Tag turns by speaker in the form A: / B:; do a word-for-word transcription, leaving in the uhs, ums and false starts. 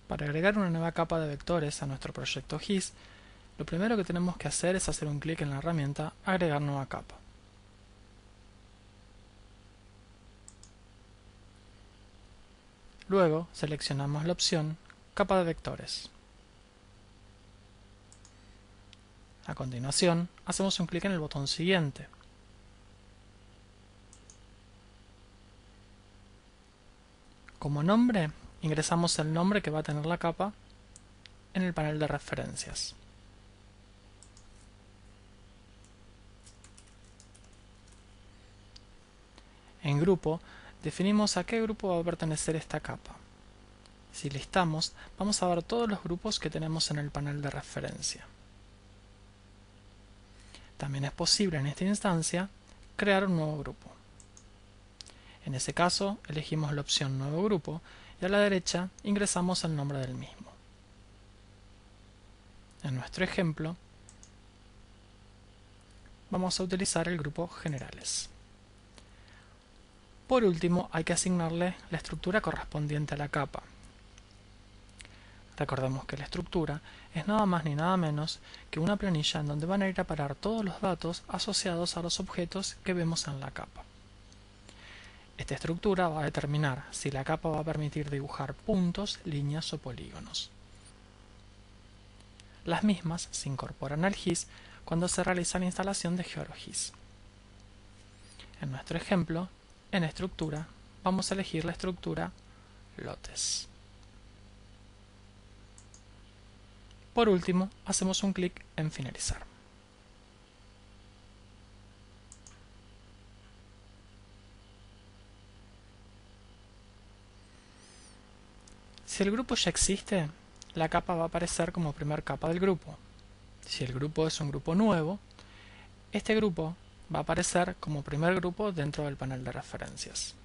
A: Para agregar una nueva capa de vectores a nuestro proyecto G I S, lo primero que tenemos que hacer es hacer un clic en la herramienta Agregar nueva capa. Luego seleccionamos la opción Capa de vectores. A continuación, hacemos un clic en el botón siguiente. Como nombre, ingresamos el nombre que va a tener la capa en el panel de referencias. En grupo, definimos a qué grupo va a pertenecer esta capa. Si listamos, vamos a ver todos los grupos que tenemos en el panel de referencia. También es posible en esta instancia crear un nuevo grupo. En ese caso, elegimos la opción Nuevo grupo y a la derecha ingresamos el nombre del mismo. En nuestro ejemplo, vamos a utilizar el grupo Generales. Por último, hay que asignarle la estructura correspondiente a la capa. Recordemos que la estructura es nada más ni nada menos que una planilla en donde van a ir a parar todos los datos asociados a los objetos que vemos en la capa. Esta estructura va a determinar si la capa va a permitir dibujar puntos, líneas o polígonos. Las mismas se incorporan al G I S cuando se realiza la instalación de GeoGIS. En nuestro ejemplo, en estructura, vamos a elegir la estructura lotes. Por último, hacemos un clic en finalizar. Si el grupo ya existe, la capa va a aparecer como primer capa del grupo. Si el grupo es un grupo nuevo, este grupo va a aparecer como primer grupo dentro del panel de referencias.